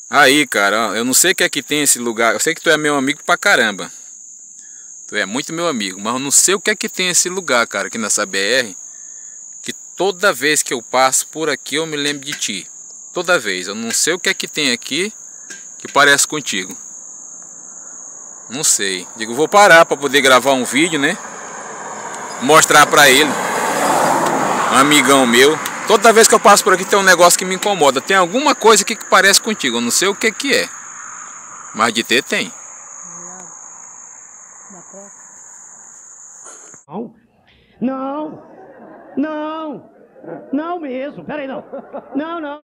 Aí, cara, ó, eu não sei o que é que tem esse lugar. Eu sei que tu é meu amigo pra caramba. Tu é muito meu amigo, mas eu não sei o que é que tem esse lugar, cara, aqui nessa BR. Que toda vez que eu passo por aqui eu me lembro de ti. Toda vez. Eu não sei o que é que tem aqui que parece contigo. Não sei. Digo, vou parar pra poder gravar um vídeo, né? Mostrar pra ele. Um amigão meu. Toda vez que eu passo por aqui tem um negócio que me incomoda. Tem alguma coisa aqui que parece contigo. Eu não sei o que que é. Mas de ter tem. Não, não, não, não mesmo. Peraí, não. Não, não.